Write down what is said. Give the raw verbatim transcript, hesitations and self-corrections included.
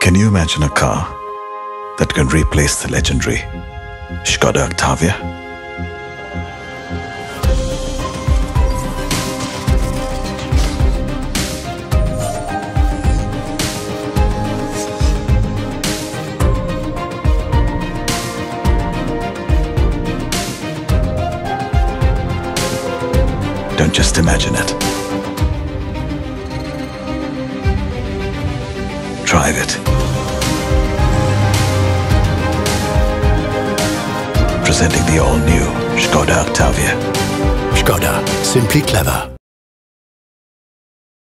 Can you imagine a car that can replace the legendary Skoda Octavia? Don't just imagine it. Drive it. Presenting the all-new Skoda Octavia. Skoda. Simply clever.